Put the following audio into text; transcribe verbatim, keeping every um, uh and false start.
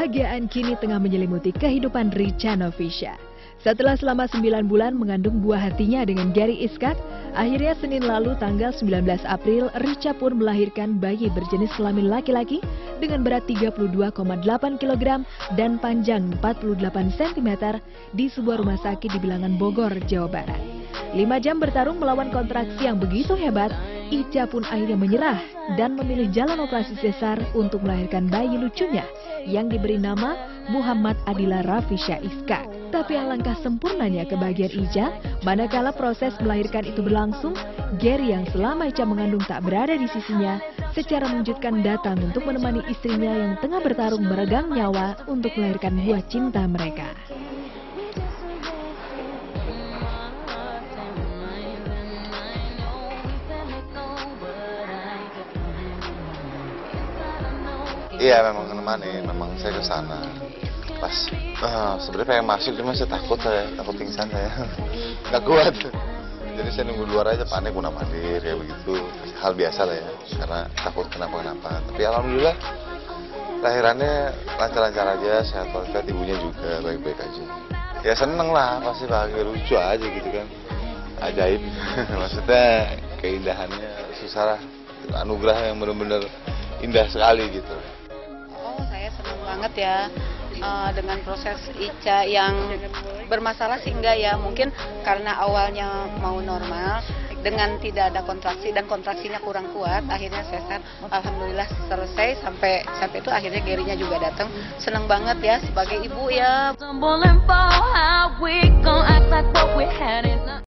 Kebahagiaan kini tengah menyelimuti kehidupan Richa Novisha. Setelah selama sembilan bulan mengandung buah hatinya dengan Gary Iskak, akhirnya Senin lalu tanggal sembilan belas April, Richa pun melahirkan bayi berjenis kelamin laki-laki dengan berat tiga puluh dua koma delapan kilogram dan panjang empat puluh delapan sentimeter di sebuah rumah sakit di Bilangan Bogor, Jawa Barat. Lima jam bertarung melawan kontraksi yang begitu hebat, Ica pun akhirnya menyerah dan memilih jalan operasi sesar untuk melahirkan bayi lucunya yang diberi nama Muhammad Adila Rafisha Iskak. Tapi alangkah sempurnanya kebahagiaan Ica, manakala proses melahirkan itu berlangsung, Gary yang selama Ica mengandung tak berada di sisinya, secara mengejutkan datang untuk menemani istrinya yang tengah bertarung meregang nyawa untuk melahirkan buah cinta mereka. Iya, memang menemani, memang saya ke sana. Pas uh, sebenarnya pengen masuk, cuma saya takut, saya takut pingsan saya, nggak kuat. Jadi saya nunggu luar aja, panik, mau mandir ya begitu, hal biasa lah ya, karena takut kenapa-kenapa. Tapi alhamdulillah lahirannya lancar-lancar aja, sehat walafiat, ibunya juga baik-baik aja. Ya seneng lah, pasti bahagia, lucu aja gitu kan, ajaib. Maksudnya keindahannya susah lah, anugerah yang benar-benar indah sekali gitu. Oh, saya senang banget ya uh, dengan proses Ica yang bermasalah sih enggak ya, mungkin karena awalnya mau normal dengan tidak ada kontraksi dan kontraksinya kurang kuat, akhirnya sesar. Alhamdulillah selesai sampai sampai itu akhirnya Gary-nya juga datang. Senang banget ya sebagai ibu ya.